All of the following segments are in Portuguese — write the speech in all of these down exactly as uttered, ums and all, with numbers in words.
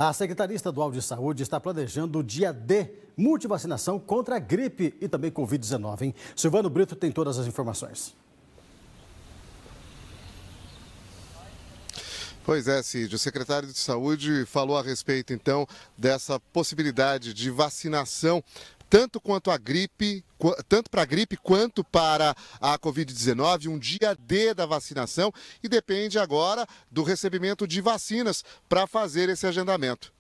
A Secretaria Estadual de Saúde está planejando o dia D, multivacinação contra a gripe e também covid dezenove, hein? Silvano Brito tem todas as informações. Pois é, Cid, o secretário de Saúde falou a respeito, então, dessa possibilidade de vacinação, tanto quanto a gripe, tanto para a gripe quanto para a covid dezenove, um dia D da vacinação, e depende agora do recebimento de vacinas para fazer esse agendamento.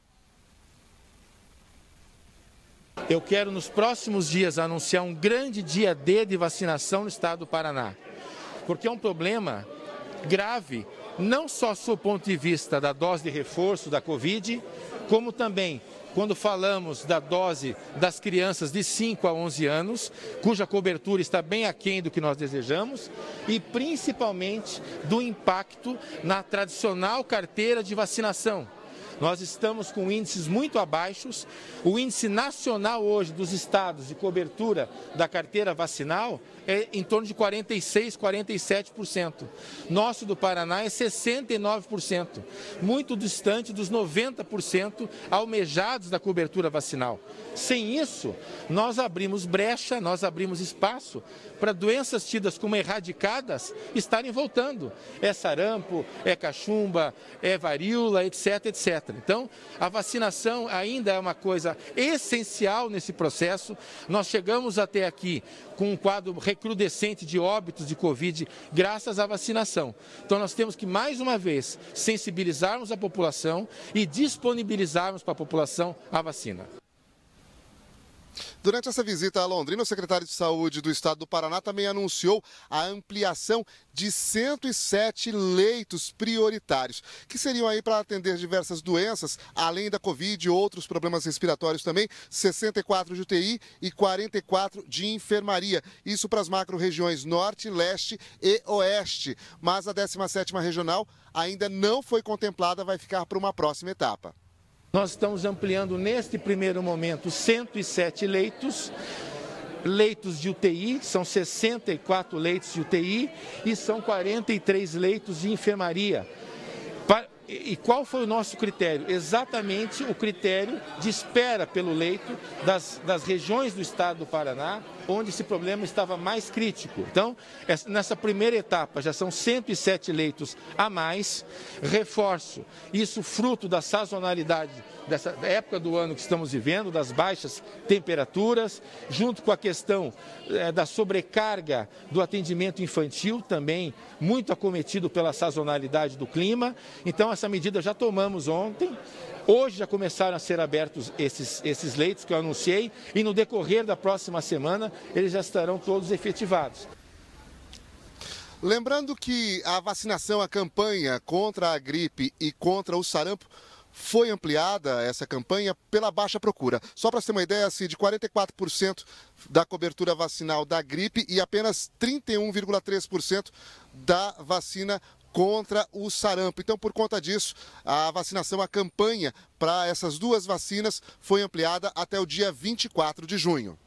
Eu quero nos próximos dias anunciar um grande dia D de vacinação no estado do Paraná, porque é um problema grave, não só do ponto de vista da dose de reforço da Covid, como também quando falamos da dose das crianças de cinco a onze anos, cuja cobertura está bem aquém do que nós desejamos, e principalmente do impacto na tradicional carteira de vacinação. Nós estamos com índices muito abaixos. O índice nacional hoje dos estados de cobertura da carteira vacinal é em torno de quarenta e seis, quarenta e sete por cento. Nosso do Paraná é sessenta e nove por cento, muito distante dos noventa por cento almejados da cobertura vacinal. Sem isso, nós abrimos brecha, nós abrimos espaço para doenças tidas como erradicadas estarem voltando. É sarampo, é cachumba, é varíola, etc, etcétera. Então, a vacinação ainda é uma coisa essencial nesse processo. Nós chegamos até aqui com um quadro recrudescente de óbitos de Covid graças à vacinação. Então, nós temos que, mais uma vez, sensibilizarmos a população e disponibilizarmos para a população a vacina. Durante essa visita a Londrina, o secretário de Saúde do Estado do Paraná também anunciou a ampliação de cento e sete leitos prioritários, que seriam aí para atender diversas doenças, além da Covid e outros problemas respiratórios também, sessenta e quatro de U T I e quarenta e quatro de enfermaria. Isso para as macro-regiões Norte, Leste e Oeste. Mas a décima sétima regional ainda não foi contemplada, vai ficar para uma próxima etapa. Nós estamos ampliando neste primeiro momento cento e sete leitos, leitos de U T I, são sessenta e quatro leitos de U T I e são quarenta e três leitos de enfermaria. E qual foi o nosso critério? Exatamente o critério de espera pelo leito das, das regiões do estado do Paraná, onde esse problema estava mais crítico. Então, nessa primeira etapa já são cento e sete leitos a mais. Reforço, isso fruto da sazonalidade dessa época do ano que estamos vivendo, das baixas temperaturas, junto com a questão é, da sobrecarga do atendimento infantil, também muito acometido pela sazonalidade do clima. Então, essa medida já tomamos ontem. Hoje já começaram a ser abertos esses, esses leitos que eu anunciei e no decorrer da próxima semana eles já estarão todos efetivados. Lembrando que a vacinação, a campanha contra a gripe e contra o sarampo foi ampliada, essa campanha, pela baixa procura. Só para você ter uma ideia, assim, de quarenta e quatro por cento da cobertura vacinal da gripe e apenas trinta e um vírgula três por cento da vacina contra o sarampo. Então, por conta disso, a vacinação, a campanha para essas duas vacinas foi ampliada até o dia vinte e quatro de junho.